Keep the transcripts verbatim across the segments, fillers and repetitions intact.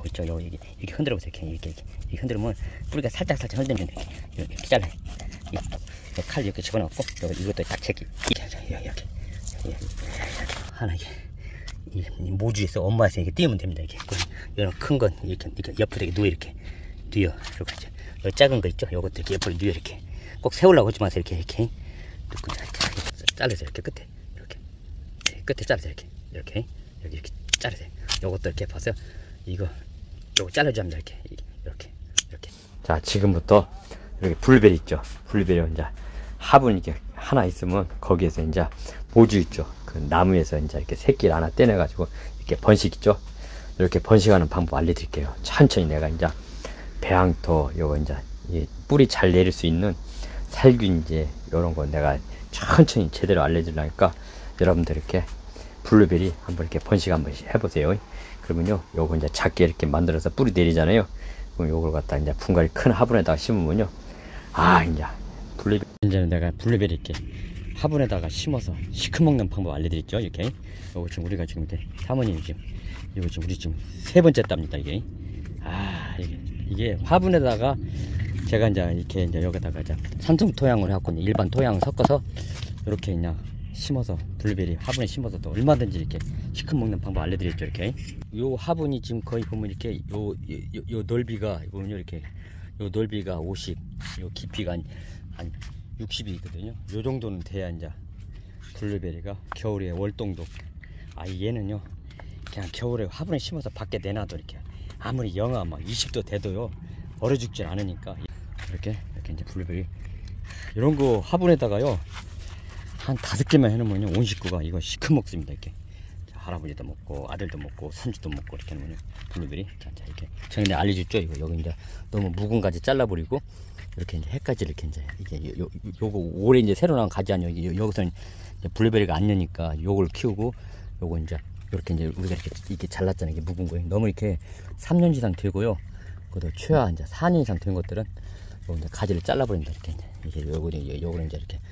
요거 있죠. 요거 이렇게, 이렇게 흔들어 보세요. 이렇게, 이렇게, 이렇게, 이렇게 흔들면 뿌리가 살짝 살짝 흔들면 이렇게, 이렇게, 이렇게 잘라요. 이, 칼 이렇게 집어넣고 요거 이것도 딱 채기. 이렇게, 이렇게, 이렇게 하나 이게 이, 이 모주에서 엄마에서 이렇게 띄우면 됩니다. 이게 이런 큰 건 이렇게, 이렇게 옆으로 이렇게 누워 이렇게 누여. 그리고 이제 요 작은 거 있죠. 요것도 이렇게 옆으로 누여 이렇게. 꼭 세우려고 하지 마세요. 이렇게 이렇게 넣고 이렇게 잘라서 이렇게 끝에 이렇게 네, 끝에 잘라서 이렇게 이렇게 여기 이렇게 자르세요. 요것도 이렇게 봐서 이거 요거 잘라줘야 합니다. 이렇게 이렇게 이렇게. 자, 지금부터 이렇게 블루베리 있죠. 블루베리 이제 화분 이렇게 하나 있으면 거기에서 이제 모주 있죠. 그 나무에서 이제 이렇게 새끼를 하나 떼내 가지고 이렇게 번식 있죠. 이렇게 번식하는 방법 알려드릴게요. 천천히 내가 이제 배양토 요거 이제 이 뿌리 잘 내릴 수 있는 살균제 요런 거 내가 천천히 제대로 알려드리니까 여러분들 이렇게 블루베리 한번 이렇게 번식 한번 해보세요. 그러면요 요거 이제 작게 이렇게 만들어서 뿌리 내리잖아요. 그럼 요걸 갖다 이제 분갈이 큰 화분에다가 심으면요, 아 이제 블루베리 이제는 내가 블루베리 이렇게 화분에다가 심어서 시커먹는 방법 알려드렸죠. 이렇게 요거 지금 우리가 지금 이렇게 사모님이 지금 이거 지금 우리 지금 세 번째 땁니다. 이게 아 이게 이게 화분에다가 제가 이제 이렇게 이제 여기다가 이제 산성 토양을 해갖고 일반 토양을 섞어서 이렇게 그냥 심어서 블루베리 화분에 심어서 또 얼마든지 이렇게 시큼 먹는 방법 알려드렸죠. 이렇게 요 화분이 지금 거의 보면 이렇게 요, 요, 요 넓이가 보면요 이렇게 요 넓이가 오십, 요 깊이가 한, 한 육십이 있거든요. 요 정도는 돼야 이제 블루베리가 겨울에 월동도. 아 얘는요 그냥 겨울에 화분에 심어서 밖에 내놔도 이렇게 아무리 영하 막 이십 도 돼도요 얼어 죽질 않으니까 이렇게 이렇게 이제 블루베리 이런 거 화분에다가요 한 다섯 개만 해놓으면요 온 식구가 이거 시큼 먹습니다. 이렇게 할아버지도 먹고 아들도 먹고 손주도 먹고 이렇게 하면요 블루베리. 자, 자 이렇게 전에 알려줬죠. 이거 여기 이제 너무 묵은 가지 잘라버리고 이렇게 이제 해까지 이렇게 이제 이게 요, 요, 요거 올해 이제 새로 나온 가지 아니요. 여기 여기서는 이제 블루베리가 안 여니까 요걸 키우고 요거 이제 이렇게 이제 우리가 이렇게 이렇게 잘랐잖아요. 이게 묵은 거예요. 너무 이렇게 삼 년 이상 되고요. 그것도 최하 이제 사 년 이상 된 것들은 요 이제 가지를 잘라버린다. 이렇게 이제 이게 요거 요거는 이제 이렇게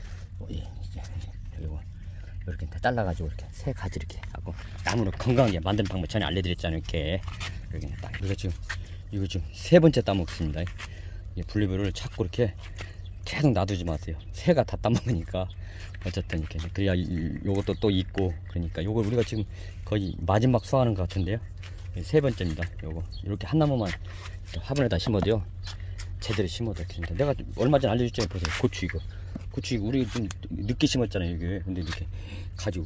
요거 이렇게 잘라가지고 이렇게 새 가지 이렇게 하고 나무를 건강하게 만드는 방법 전에 알려드렸잖아요. 이렇게 이렇게 딱 이거 지금 이거 지금 세 번째 따먹습니다. 이 블루베리를 자꾸 이렇게 계속 놔두지 마세요. 새가 다 따먹으니까 어쨌든 이렇게 그래야 이, 요것도 또 있고 그러니까 요거 우리가 지금 거의 마지막 수확하는 것 같은데요. 세 번째입니다. 요거 이렇게 한 나무만 화분에다 심어도요 제대로 심어도 됩니다. 내가 얼마 전에 알려줬잖아요. 보세요. 고추 이거 고추 이거 우리 좀 늦게 심었잖아요. 이게 근데 이렇게 가지고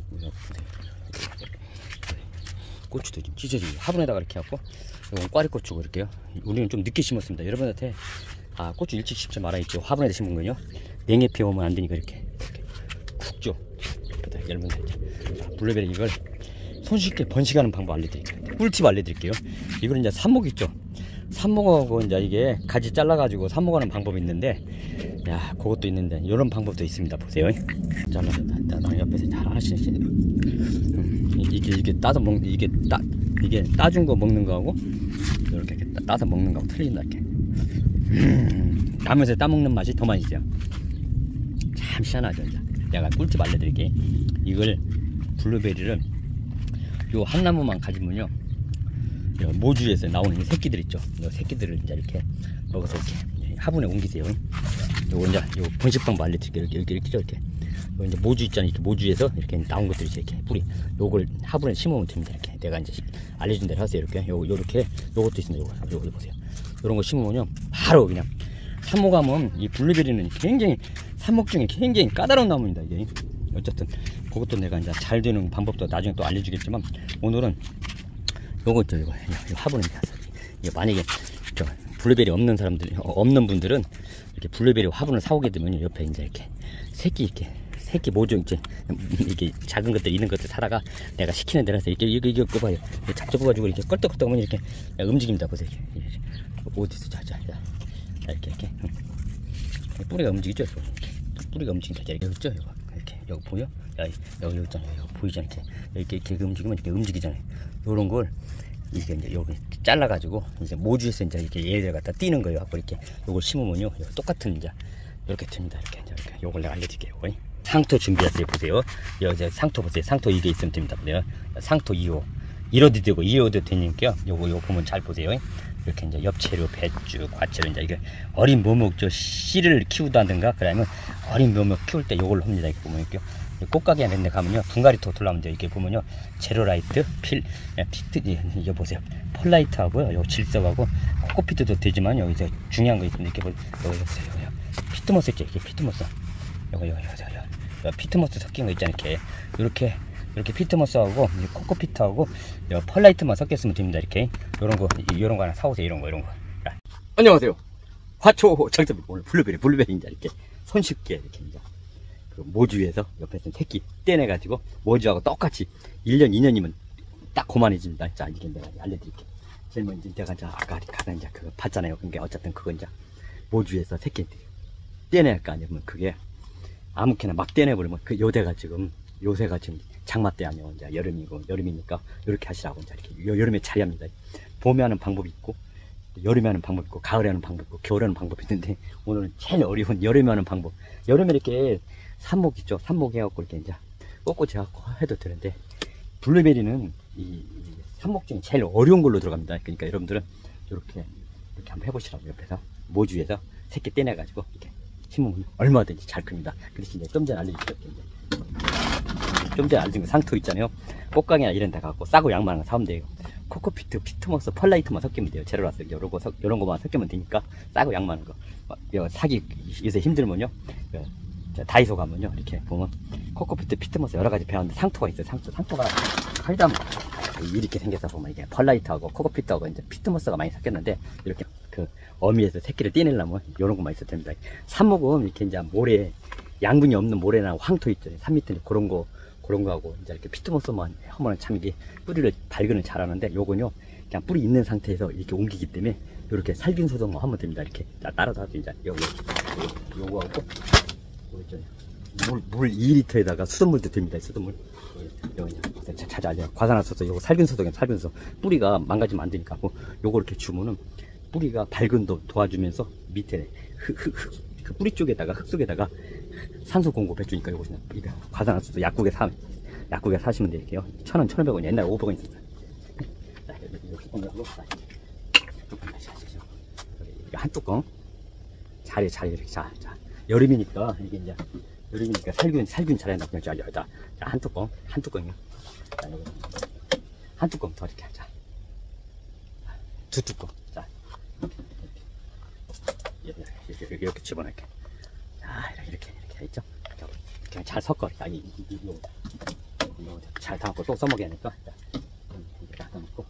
고추도 좀 찢어지고 화분에다가 이렇게 하고 이건 꽈리고추고 이렇게요. 우리는 좀 늦게 심었습니다. 여러분한테 아 고추 일찍 심지 말아야죠. 화분에다 심은 거요. 냉해 피우면 안 되니까 이렇게, 이렇게 쿡 줘. 여러분들 블루베리 이걸 손쉽게 번식하는 방법 알려드릴게요. 꿀팁 알려드릴게요. 이거는 이제 삽목 있죠. 삽목하고 이제 이게 가지 잘라가지고 삽목하는 방법이 있는데, 야, 그것도 있는데 이런 방법도 있습니다. 보세요. 잘라서 나 옆에서 잘 하시지. 음, 이게 이게 따서 먹 이게 따 이게 따준 거 먹는 거하고 이렇게, 이렇게 따서 먹는 거하고 틀린다 이렇게. 음, 나무에서 따 먹는 맛이 더 맛이죠. 참 시원하죠. 이제 내가 꿀팁 알려드릴게. 이걸 블루베리를 요 한 나무만 가지면요. 모주에서 나오는 새끼들 있죠. 요 새끼들을 이제 이렇게 먹어서 이렇게 화분에 옮기세요. 요거 이제 요 번식 방법 알려드릴게요. 이렇게 이렇게 이렇게 이렇게. 요 이제 모주 있잖아요. 이렇게 모주에서 이렇게 나온 것들이 이렇게 뿌리. 요걸 화분에 심으면 됩니다. 이렇게 내가 이제 알려준 대로 하세요. 이렇게 요 요렇게 요것도 있습니다. 요거 요거 보세요. 요런 거 심으면요 바로 그냥 삽목하면 이 블루베리는 굉장히 삽목 중에 굉장히 까다로운 나무입니다. 이게 어쨌든 그것도 내가 이제 잘 되는 방법도 나중에 또 알려주겠지만 오늘은 요거 있죠. 이거, 이거 화분입니다. 이게 만약에 저 블루베리 없는 사람들 없는 분들은 이렇게 블루베리 화분을 사오게 되면 옆에 이제 이렇게 새끼 이렇게 새끼 모종 이제 이게 작은 것들 있는 것들 사다가 내가 시키는 대로 해서 이렇게 이거 이거 봐요. 잡져 가지고 이렇게 껄떡껄떡 하면 이렇게 움직입니다. 보세요. 이렇게. 어디서 자자 이렇게 이렇게 뿌리가 움직이죠. 이렇게. 뿌리가 움직인다. 이렇게 있죠. 이거 이렇게 여기 보여? 야, 여기 여기 있잖아요. 여기 보이잖아요. 이렇게 이렇게, 이렇게 움직이면 이렇게 움직이잖아요. 요런 걸 이게 이제 여기 잘라가지고 이제 모주에서 이제 이렇게 얘를 갖다 띄는 거예요. 갖고 이렇게 요걸 심으면요 똑같은 이제 이렇게 됩니다. 이렇게 이렇게 요걸 내가 알려드릴게요. 상토 준비하세요. 보세요. 여기 상토 보세요. 상토 이게 있으면 됩니다. 보세요. 상토 이 호 이어도 되고 이어도 되니까요. 요거 요거 보면 잘 보세요. 이렇게 이제 엽채류, 배추, 과채류 이제 이게 어린 묘목 저 씨를 키우다든가 그러면 어린 묘목 키울 때 요걸로 합니다. 이렇게 보면 이렇게 꽃가게 이런 데 가면요 분갈이 톡 돌아오면 돼요. 이렇게 보면요 제로라이트, 필, 피트 이거 보세요. 폴라이트 하고요. 요 질석하고 코코피트도 되지만 여기서 중요한 거 있습니다. 이렇게 보세요. 여기 보세요. 피트모스 있죠. 이게 피트모스. 요거 요거 요거 피트모스 섞인 거 있잖아요. 이렇게 이렇게 이렇게 피트모스하고 코코피트하고 펄라이트만 섞였으면 됩니다. 이렇게 요런 거 요런 거 하나 사오세요. 이런 거 이런 거. 자. 안녕하세요. 화초 정섭이 오늘 블루베리 블루베리 이제 이렇게 손쉽게 이렇게 이제 그 모주에서 옆에서 새끼 떼내가지고 모주하고 똑같이 일 년 이 년이면 딱 고만해집니다. 자 이게 내가 알려드릴게요. 제일 먼저 제가 이제 아까 가다 이제 그거 봤잖아요. 그러니까 어쨌든 그거 이제 모주에서 새끼 떼낼 거 아니면 그게 아무렇게나 막 떼내버리면 그 요대가 지금 요새가 지금 장마 때 아니요. 이제 여름이고 여름이니까 이렇게 하시라고 이제 이렇게 요, 여름에 자리합니다. 봄에 하는 방법이 있고 여름에 하는 방법이 있고 가을에 하는 방법이 있고 겨울에 하는 방법이 있는데 오늘은 제일 어려운 여름에 하는 방법. 여름에 이렇게 삽목 있죠. 삽목 해갖고 이렇게 이제 꽂꽂이 해갖고 해도 되는데 블루베리는 이, 이 삽목 중에 제일 어려운 걸로 들어갑니다. 그러니까 여러분들은 이렇게 이렇게 한번 해보시라고 옆에서 모주에서 새끼 떼내가지고 이렇게 심으면 얼마든지 잘 큽니다. 그래서 이제 좀 전에 알려주셨죠. 좀 전에 알려준 거 상토 있잖아요. 꽃강이나 이런 데 가고 싸고 양만한 거 사면 돼요. 코코피트, 피트모스, 펄라이트만 섞이면 돼요. 제로라스 요런 거 요런 거만 섞이면 되니까 싸고 양만한 거. 요 사기 요새 힘들면요. 요, 다이소 가면요. 이렇게 보면 코코피트, 피트모스 여러 가지 배웠는데 상토가 있어요. 상토, 상토가 칼담 이렇게 생겨서 보면 이게 펄라이트하고 코코피트하고 이제 피트모스가 많이 섞였는데 이렇게 그 어미에서 새끼를 떼내려면 요런 것만 있어도 됩니다. 삽목은 이렇게 이제 모래 양분이 없는 모래나 황토 있죠. 산 밑에 그런 거 그런 거 하고 이제 이렇게 피트모스만 하면 참 이게 뿌리를 발근을 잘하는데 요건요 그냥 뿌리 있는 상태에서 이렇게 옮기기 때문에 이렇게 살균 소독만 하면 됩니다. 이렇게 자 따라서 하죠. 이제 요거 요거 하고 물, 물 이 리터에다가 수돗물도 됩니다. 수돗물 여기 자주 알려 과산화수소 요거 살균 소독이에요. 살균 소독 뿌리가 망가지면 안 되니까 뭐 요거 이렇게 주면은 뿌리가 발근도 도와주면서 밑에 흙, 흙, 흙, 그 뿌리 쪽에다가 흙 속에다가 산소 공급해 주니까 요거 이거 과산화수소 약국에 사 약국에 사시면 돼요. 이렇게요. 천 원, 천오백 원 옛날에 오백 원 있었어요. 자, 이렇게 뚜껑으로 뚜껑 다시 하시죠. 한 뚜껑 자리 자리 이렇게 자, 자 여름이니까 이게 이제 여름이니까 살균 살균 잘해야 된다고 자, 자, 자, 한 뚜껑 한 뚜껑이요. 자, 한 뚜껑 더 이렇게 하자. 두 뚜껑 자 이렇게, 이렇게, 이렇게 집어넣을게. 자 이렇게 이렇게 있죠. 그냥 잘 섞어. 자, 이, 이, 이, 이거, 이거 잘 담고 또 써먹어야 하니까. 자, 이렇게 다 넣고.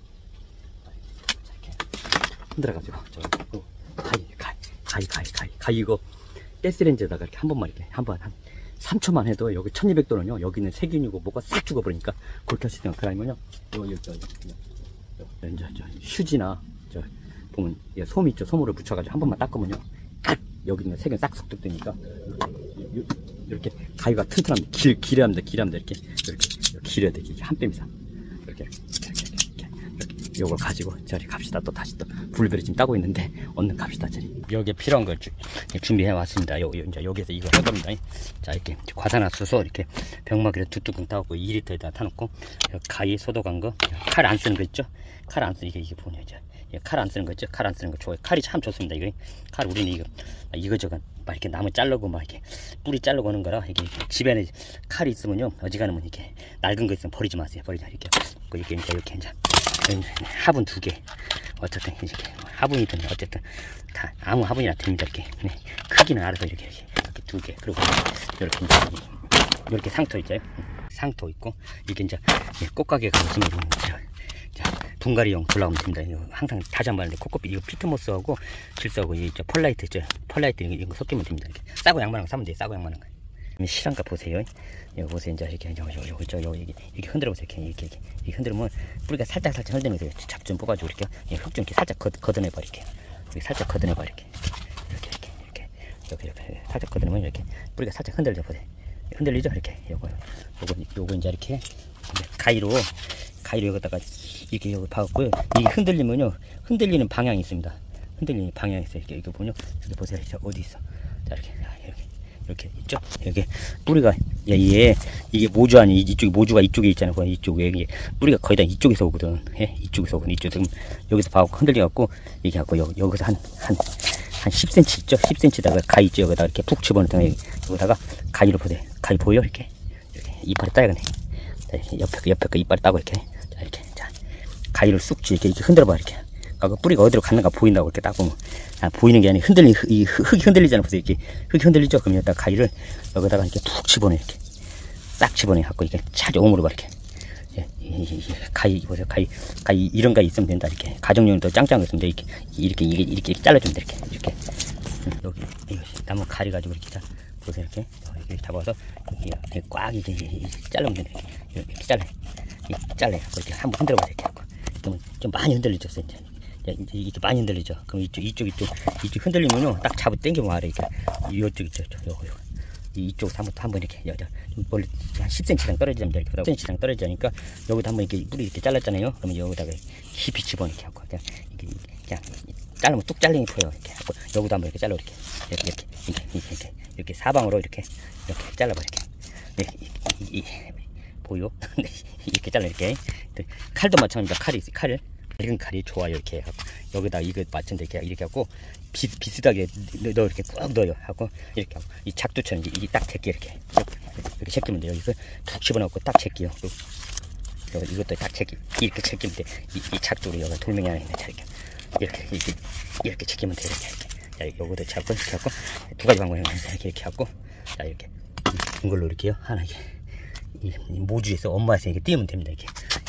자, 이렇게 흔들어가지고. 저, 가위, 가위, 가위, 가위, 가위, 가위, 이거 가스레인지에다가 이렇게 한 번만 이렇게 한 번 한 삼 초만 해도 여기 천이백 도는요. 여기는 세균이고 뭐가 싹 죽어버리니까 그렇게 하시면 그러면요. 요, 요, 저, 요, 요, 이제 저 휴지나 저 보면 솜 있죠. 솜으로 붙여가지고 한 번만 닦으면요. 딱 여기 있는 세균 싹 속독되니까. 이렇게 가위가 튼튼합니다. 길, 길어야 합니다. 길어야 합니다. 이렇게, 이렇게, 이렇게 길어야 돼. 이렇게 한 뼘 이상. 이렇게, 이렇게, 이렇게, 이렇게, 이렇게. 요걸 가지고 저리 갑시다. 또 다시 또 블루베리 지금 따고 있는데, 얼른 갑시다. 저리. 여기에 필요한 걸 주, 준비해 왔습니다. 요, 요, 이제 여기에서 이거 할 겁니다. 자, 이렇게 과산화수소 이렇게 병마기를 두 뚜껑 따고 이 리터에다 타놓고, 가위 소독한 거, 칼 안 쓰는 거 있죠? 칼 안 쓰는 게 이게 뭐냐, 이제. 칼 안 쓰는 거 있죠? 칼 안 쓰는 거 좋아요. 칼이 참 좋습니다. 이거 칼 우리는 이거 이거저거 막 이렇게 나무 자르고 막 이렇게 뿌리 자르고 하는 거라 이게 집에는 칼이 있으면요 어지간하면 이렇게 낡은 거 있으면 버리지 마세요. 버리지 이렇게 이렇게 이렇게 이렇게 이제 화분 두 개 어쨌든 이렇게 화분이든 어쨌든 다 아무 화분이나 됩니다. 이렇게 네. 크기는 알아서 이렇게 이렇게, 이렇게 두 개 그리고 이렇게 이제 이렇게 상토 있죠? 상토 있고 이게 이제 꽃가게 가시면 분갈이용 돌아오면 됩니다. 이거 항상 다시 한번 하는데 코코피 이거 피트모스하고 질소하고 이제 펄라이트 있죠. 펄라이트 이런 거 섞이면 됩니다. 이렇게 싸고 양만한 거 사면 돼요. 싸고 양만한 거. 실한가 보세요. 여기 보세요. 이제 이렇게 여기 여기 여기 여기 이렇게, 이렇게 흔들어 보세요. 이렇게 이렇게, 이렇게 이렇게 흔들면 뿌리가 살짝 살짝 흔들면서 잡 좀 뽑아주고 이렇게 흙 좀 이렇게 살짝 걷, 걷어내 버릴게요. 이렇게 살짝 걷어내 버 이렇게 이렇게 이렇게 이렇게 이렇게 이렇게 살짝 걷어내면 이렇게 뿌리가 살짝 흔들려 보세요. 흔들리죠? 이렇게 요거 요거 요거 이제 이렇게 가위로 가위로 여기다가 이렇게 여기 박았고요. 이게 흔들리면요 흔들리는 방향이 있습니다. 흔들리는 방향이 있어요. 이렇게 이거 보면요. 여기 보세요. 어디 있어? 자 이렇게 이렇게 이렇게 있죠. 여기 뿌리가 얘 이게 모주 아니 이쪽이 모주가 이쪽에 있잖아요. 이쪽에 이게 뿌리가 거의 다 이쪽에서 오거든. 예, 이쪽에서 오거든. 이쪽 지금 여기서 봐갖고 흔들려 갖고 이게 갖고 여기 여기서 한 한 한 십 센티미터 있죠. 십 센티미터다가 가위 있죠. 여기다가 이렇게 푹 집어넣다 여기다가 가위로 보세요. 가위 보여 이렇게 이렇게 이빨을 따야겠네. 옆에 옆에 거 이빨 따고 이렇게 자 이렇게 자 가위를 쑥 이렇게 이렇게 흔들어봐 이렇게. 그 뿌리가 어디로 갔는가 보인다고 이렇게 따고 아, 보이는 게 아니라 흔들리 이 흙이 흔들리잖아. 보세요. 이렇게 흙이 흔들리죠. 그럼 여기다 가위를 여기다가 이렇게 툭 집어넣어 이렇게 딱 집어넣어 갖고 이렇게 차종으로 봐 이렇게 예, 이, 이, 이, 가위 보세요. 가위 가위 이런 가위 있으면 된다. 이렇게 가정용으로 더 짱짱한 거 있으면 돼. 이렇게 이렇게 이렇게 이렇게, 이렇게 잘라주면 돼. 이렇게 이렇게 음, 여기 이거 나무 가리 가지고 이렇게 자 보세요. 이렇게 이렇게 잡아서 이렇게 꽉 이렇게, 이렇게 자르면 돼. 이렇게, 이렇게 잘라 이렇게 잘라 갖고 이렇게 한번 흔들어 봐 이렇게 하고 그러면 좀 많이 흔들리죠. 이제 이제 이렇게 많이 흔들리죠. 그럼 이쪽 이쪽 이쪽 이쪽 흔들리면요 딱 잡아 당기면 아래 이렇게 이쪽 이쪽 요거 요거 이쪽 한번 한번 이렇게 여기 멀리 한 십 센티미터 떨어지면 이렇게 십 센티미터 떨어지니까 여기다 한번 이렇게 뿌리 이렇게 잘랐잖아요. 그러면 여기다가 깊이 집어 이렇게 하고 그냥 이렇게 그냥 자르면 뚝 잘리는 거예요. 이렇게 하고 여기도 한번 이렇게 잘라 이렇게 이렇게 이렇게 이렇게 이렇게, 이렇게 사방으로 이렇게 이렇게 잘라봐 이렇게 이, 이, 이, 보여? 이렇게 잘라 이렇게 칼도 마찬가지입니다. 칼이 칼을 이런 칼이 좋아요. 이렇게 하고 여기다 이거 맞춘데 이렇게 이렇게 하고 비, 비슷하게 넣어 이렇게 꾹 넣어요. 하고 이렇게 하고 이 작두처럼 이게 딱 제끼 이렇게 이렇게 제끼면 돼요. 여기서 툭 집어넣고 딱 제끼요. 그리고 이것도 딱 제끼 이렇게 제끼면 돼. 이, 이 작두로 여기 돌멩이 하나 있네. 자 이렇게 이렇게 이렇게 이렇게 제끼면 돼. 이렇게 이렇게 자 요거도 잡고 이렇게 하고 두 가지 방법이 있는데 이렇게 이렇게 하고 자 이렇게 이걸로 이렇게요. 하나 이게 이, 이 모주에서 엄마에서 이렇게 띄우면 됩니다. 이렇게.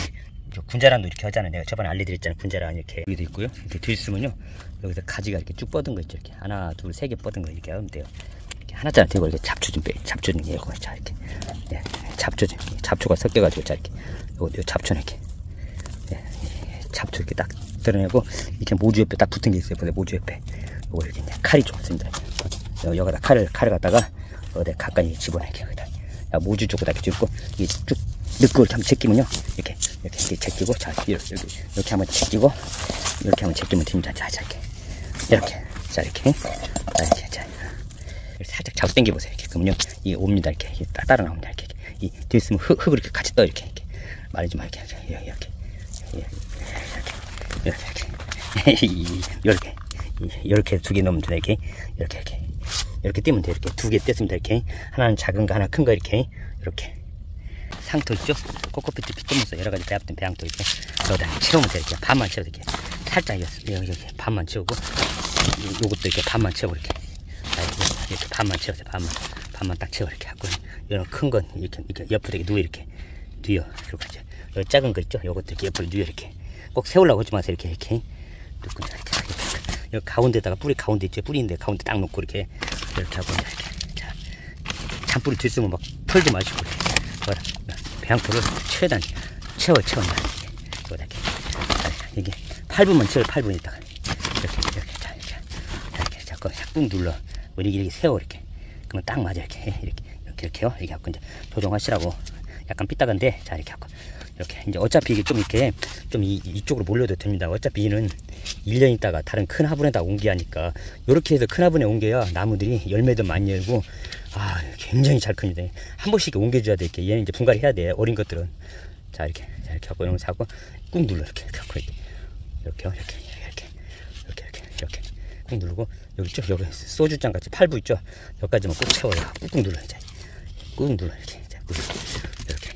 군자란도 이렇게 하잖아요. 내가 저번에 알려드렸잖아요. 군자란 이렇게 여기도 있고요. 이렇게 들으면요 여기서 가지가 이렇게 쭉 뻗은 거 있죠. 이렇게 하나, 둘, 세 개 뻗은 거 이렇게 하면 돼요. 이렇게 하나짜리 대고 이렇게 잡초 좀 빼. 잡초 좀 이거 자 이렇게 네, 잡초 좀 잡초가 섞여가지고 자 이렇게 요거 요 잡초는 이렇게 네, 잡초 이렇게 딱 드러내고 이렇게 모주 옆에 딱 붙은 게 있어요. 보세요. 모주 옆에 요거 이렇게 이제 칼이 좋습니다. 여기다 칼을 칼을 갖다가 어디 가까이 집어넣게 여기다 모주 쪽에다 이렇게 줍고 이게 쭉 넣고 이렇게 한번 제끼면요 이렇게 이렇게, 이렇게 제끼고 자 이렇게 이렇게 한번 제끼고 이렇게 한번 제끼면 됩니다. 자, 자 이렇게 이렇게 자 이렇게 자 이렇게 자 이렇게 살짝 잡고 당겨 보세요. 이렇게 그러면요 이 옵니다. 이렇게, 이렇게 따라 나옵니다. 이렇게 이 뒤에 있으면 흙 흙을 이렇게 같이 떠 이렇게 이렇게 말리지 말게 이렇게 이렇게 이렇게 이렇게 이렇게 두 개 넣으면 돼. 이렇게 이렇게 이렇게 이렇게 띄면 돼. 이렇게 두 개 뗐습니다. 이렇게 하나는 작은 거 하나 큰 거 이렇게 이렇게 상토 있죠? 코코피트 피트모스 여러 가지 배합된 배양토 있고 여기다 채우면 돼. 이렇게 반만 채워도 이렇게 살짝 여기 여기 반만 채우고 요것도 이렇게 반만 채우고 이렇게 이렇게 반만 채워서 반만 반만 딱 채워 이렇게 하고 이런 큰 건 이렇게 이렇게 옆으로 이렇게 누워 이렇게 누워 그리고 이제 여기 작은 거 있죠? 요것도 이렇게 옆으로 누워 이렇게 꼭 세우려고 하지 마세요. 이렇게 이렇게 놓고 이렇게 여기 가운데다가 뿌리 가운데 있죠? 뿌리인데 가운데 딱 놓고 이렇게 이렇게 하고 이렇게 자 잔뿌리 들쓰면 막 털지 마시고 뭐라 배양토를 최대한 채워 채워 이렇게 이게 팔 분만 채워 팔 분 있다가 이렇게 이렇게 자 이렇게 이렇게 자꾸 꾹 눌러 이렇게 이렇게 세워 이렇게 그러면 딱 맞아 이렇게 이렇게 이렇게 이렇게요 이렇게 하고 이제 조정하시라고 약간 삐딱한데 자 이렇게 하고 이렇게 이제 어차피 이게 좀 이렇게 좀 이, 이쪽으로 몰려도 됩니다. 어차피 이는 일 년 있다가 다른 큰 화분에다 옮겨야하니까 이렇게 해서 큰 화분에 옮겨야 나무들이 열매도 많이 열고 아 굉장히 잘 큽니다. 한 번씩 옮겨줘야 돼. 이렇게 얘는 이제 분갈이 해야 돼. 어린 것들은 자 이렇게 자 이렇게 하고 이런 거 하고 꾹 눌러 이렇게 이렇게 하고 이렇게 이렇게 이렇게 이렇게 이렇게 이렇게 이렇게 꾹 누르고 여기 있죠? 여기 소주잔 같이 팔부 있죠? 여기까지만 꾹 채워요. 꾹꾹 눌러 이제 꾹 눌러 이렇게 이제 꾹 이렇게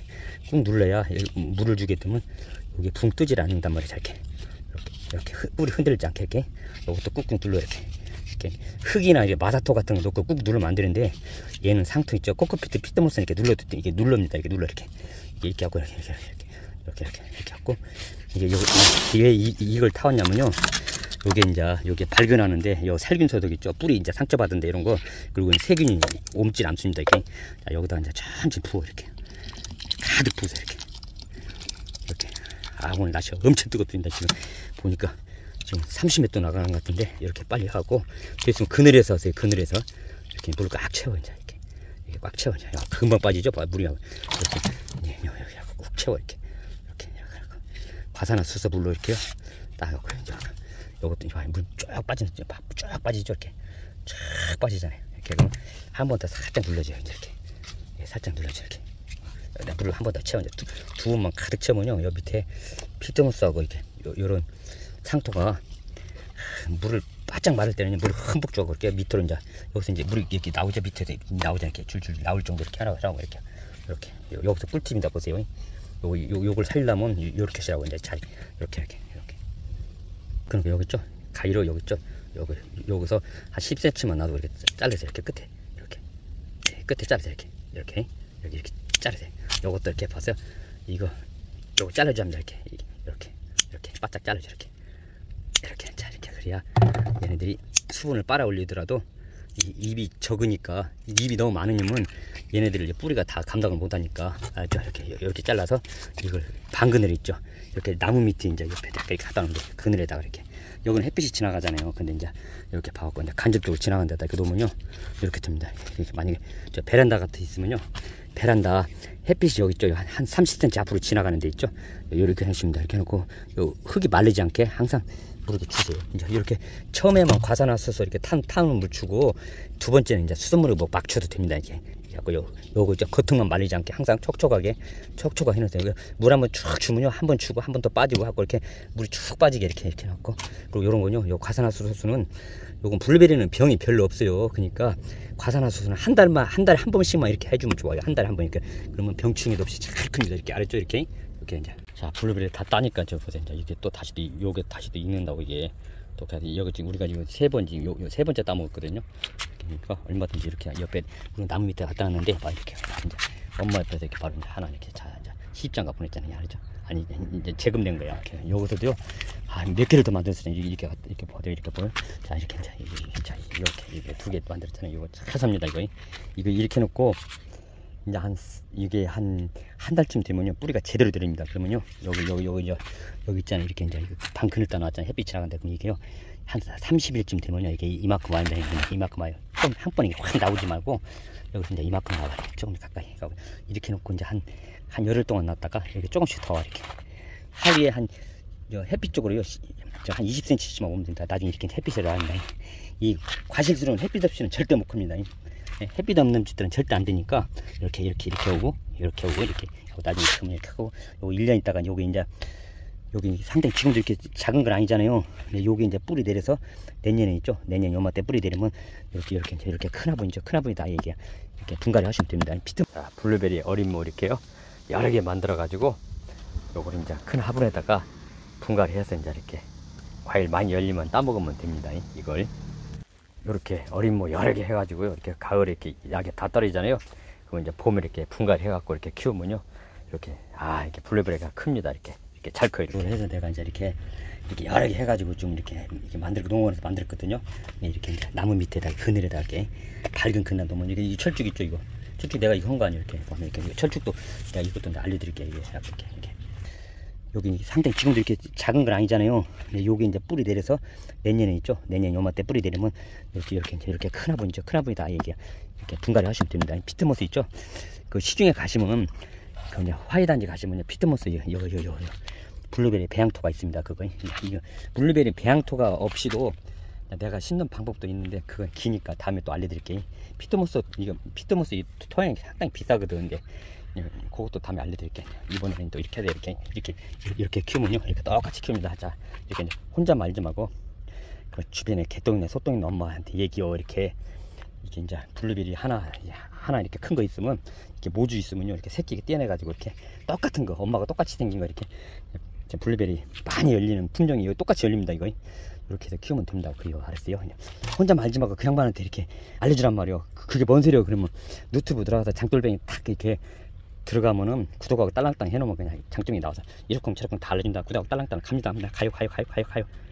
꾹 눌러야 물을 주게 되면 여기 붕 뜨질 않는단 말이죠. 이렇게 이렇게 이렇게 뿌리 흔들리지 않게 이렇게 이것도 꾹꾹 눌러 이렇게 이렇게 흙이나 이제 마사토 같은 거 넣고 꾹 누르면 안 되는데 얘는 상토 있죠. 코코피트 피트모스 이렇게 눌러도 이게 눌릅니다. 이렇게 눌러 이렇게 이렇게 하고 이렇게 이렇게 이렇게 이렇게 이렇게 하고 이게 요 왜 이걸 타왔냐면요. 요게 이제 요게 발견하는데 요 살균 소독 있죠. 뿌리 이제 상처받은데 이런 거 그리고 세균이 옮질 않습니다. 이렇게 자 여기다 이제 천천히 부어 이렇게 가득 부으세요. 이렇게 이렇게 아 오늘 날씨가 엄청 뜨겁습니다. 지금 보니까 지금 삼십 미터 나가는 것 같은데 이렇게 빨리 하고 됐으면 그늘에서 하세요. 그늘에서 이렇게 물을 꽉 채워 이제 이렇게 이렇게 꽉 채워 이제 금방 빠지죠. 물이 이렇게 이렇게 꽉 채워 이렇게 이렇게 과산화 수소 물로 이렇게요. 딱 하고 이제 요것도 물쫙 빠지는 쫙 빠지죠. 이렇게 쫙 빠지잖아요. 이렇게 그럼 한 번 더 살짝 눌러줘요. 이렇게 예, 살짝 눌러줘 이렇게. 물을 한 번 더 채워. 두, 두 번만 가득 채우면요, 여기 밑에 피트모스하고 이렇게 요, 요런 상토가 물을 바짝 마를 때는 물을 흠뻑 줘고 이렇게 밑으로 이제 여기서 이제 물이 이렇게 나오죠. 밑에서 나오죠. 이렇게 줄줄 나올 정도 이렇게 하라고 하라고 이렇게 이렇게 요, 여기서 꿀팁입니다. 보세요. 요, 요 요걸 살려면 이렇게 하라고 이제 잘 이렇게 이렇게 이렇게. 그러니까 여기 있죠. 가위로 여기 있죠. 여기 여기서 한 십 센티미터만 놔도 이렇게 잘라서 이렇게 끝에 이렇게 네, 끝에 잘라서 이렇게 이렇게 여기 이렇게 잘라서 요것도 이렇게 봐서요. 이거 요거 잘라줘야 합니다. 이렇게 이렇게 이렇게 바짝 잘라줘 이렇게 이렇게 자 이렇게 그래야 얘네들이 수분을 빨아 올리더라도 이 입이 적으니까 입이 너무 많으면 얘네들이 뿌리가 다 감당을 못하니까 알죠? 이렇게 이렇게 잘라서 이걸 반그늘 있죠. 이렇게 나무 밑에 이제 옆에 이렇게 갖다 놓은 게 그늘에다가 이렇게 여기는 햇빛이 지나가잖아요. 근데 이제 이렇게 봐갖고 이제 간접적으로 지나간 데다 이렇게 놓으면요 이렇게 됩니다. 이렇게 만약에 저 베란다 같은 데 있으면요 베란다 햇빛이 여기 있죠. 한, 한 삼십 센티미터 앞으로 지나가는 데 있죠. 이렇게 해줍니다. 이렇게 해놓고 요 흙이 말리지 않게 항상 물을 주세요. 이제 이렇게 처음에만 과산화수소 이렇게 탄 탄을 물 주고 두 번째는 이제 수돗물을 뭐 막 줘도 됩니다. 이게 자꾸 요 요거 이제 겉흙만 말리지 않게 항상 촉촉하게 촉촉하게 해놓으세요. 물 한번 쭉 주면요 한 번 주고 한 번 더 빠지고 하고 이렇게 물이 쭉 빠지게 이렇게 이렇게 놓고 그리고 요런 건요 요 과산화수소는 요건 블루베리는 병이 별로 없어요. 그러니까 과산화수소는 한 달만 한 달에 한 번씩만 이렇게 해주면 좋아요. 한 달에 한 번 이렇게 그러면 병충해도 없이 잘 큽니다. 이렇게 알았죠? 이렇게 이렇게 이제 자 블루베리 다 따니까 저 보세요. 이제 이게 또 다시 또 요게 다시 또 익는다고 이게 또 여기 지금 우리가 지금 세 번째 요, 요 세 번째 따먹었거든요. 그러니까 얼마든지 이렇게 옆에 나무 밑에 갖다 놨는데 막 이렇게 이제 엄마 옆에서 이렇게 바로 이제 하나 이렇게 자 이제 시집장가 보냈잖아요. 알죠? 아니 이제 재금된 거야. 이렇게 여기서도요 아, 몇 개를 더 만들었어요. 이렇게 이렇게 보여 이렇게 보여. 자 이렇게 이제 자 이렇게 이렇게 두 개 만들었잖아요. 이거 잘 삽니다. 이거 이거 이렇게 놓고 이제 한 이게 한 한 달쯤 되면요 뿌리가 제대로 들립니다. 그러면요 여기 여기 여기 이제 여기 있잖아요. 이렇게 이제 방 그늘 따 놨잖아요. 햇빛이 나간다. 그럼 이게요 한 삼십 일쯤 되면요 이게 이만큼 와야 돼요. 이만큼 와요. 좀 한 번에 확 나오지 말고 여기서 이제 이만큼 나와요. 조금 가까이 가고 이렇게 놓고 이제 한 한 열흘 동안 놨다가 이렇게 조금씩 더 와 이렇게 하위에 한 저 햇빛 쪽으로요 한 이십 센티미터만 오면 된다. 나중에 이렇게 햇빛을 놔야 합니다. 이 과실스러운 햇빛 없이는 절대 못 큽니다. 햇빛 없는 집들은 절대 안 되니까 이렇게 이렇게 이렇게 오고 이렇게 오고 이렇게 하고 나중에 크면 이렇게 하고 요거 일 년 있다가 요게 이제 여기 상당히 지금도 이렇게 작은 건 아니잖아요. 근데 요게 이제 뿌리 내려서 내년에 있죠. 내년 요맘때 뿌리 내리면 이렇게 이렇게 이제 이렇게 큰 화분이죠. 큰 화분이 다 이게 이렇게 분갈이 하시면 됩니다. 피트 자, 블루베리 어린 모 이렇게요 여러 개 만들어 가지고 요걸 이제 큰 화분에다가 분갈이 해서 이제 이렇게 과일 많이 열리면 따먹으면 됩니다. 이걸 이렇게 어린 모 여러 개 해가지고요. 이렇게 가을에 이렇게 약이 다 떨어지잖아요. 그럼 이제 봄에 이렇게 분갈이 해갖고 이렇게 키우면요. 이렇게 아 이렇게 블루베리가 큽니다. 이렇게 이렇게 잘 커요. 이렇게 해서 내가 이제 이렇게 이렇게 여러 개 해가지고 좀 이렇게 이렇게 만들고 농원에서 만들었거든요. 이렇게 이제 나무 밑에다 그늘에다 이렇게 밝은 그늘 놓으면 이게 철쭉 있죠. 이거 철쭉 내가 이거 한 거 아니에요. 이렇게 보면 이렇게 철쭉도 내가 이것도 이제 알려드릴게요. 이게 이렇게 이렇게. 여기 상당히 지금도 이렇게 작은 건 아니잖아요. 근데 요게 이제 뿌리 내려서 내년에 있죠. 내년 요맘때 뿌리 내리면 이렇게 이렇게 이제 이렇게 큰 화분이죠. 큰 화분이 다 이게 이렇게 분갈이 하시면 됩니다. 피트모스 있죠. 그 시중에 가시면 그 이제 화훼단지 가시면 피트모스 요 요 요 요 블루베리 배양토가 있습니다. 그거 이거 블루베리 배양토가 없이도 내가 심는 방법도 있는데 그건 기니까 다음에 또 알려드릴게요. 피트모스 이거 피트모스 이 토양이 상당히 비싸거든. 근데 그것도 다음에 알려드릴게요. 이번에는 또 이렇게 해야 돼. 이렇게 이렇게 이렇게 키우면요 이렇게 똑같이 키웁니다. 자 이렇게 이제 혼자 말지 말고 그 주변에 개똥이나 소똥이나 엄마한테 얘기요. 이렇게 이렇게 이제 블루베리 하나 하나 이렇게 큰 거 있으면 이렇게 모주 있으면요 이렇게 새끼 떼내 가지고 이렇게 똑같은 거 엄마가 똑같이 생긴 거 이렇게 블루베리 많이 열리는 품종이 이거 똑같이 열립니다. 이거 이렇게 해서 키우면 됩니다. 그거 알았어요. 그냥 혼자 말지 말고 그 양반한테 이렇게 알려주란 말이요. 그게 뭔 소리요? 그러면 유튜브 들어가서 장돌뱅이 탁 이렇게 들어가면은 구독하고 딸랑딸랑 해놓으면 그냥 장점이 나와서 이렇게 저렇게 다 알려준다. 구독하고 딸랑딸랑 갑니다. 가요 가요 가요 가요 가요.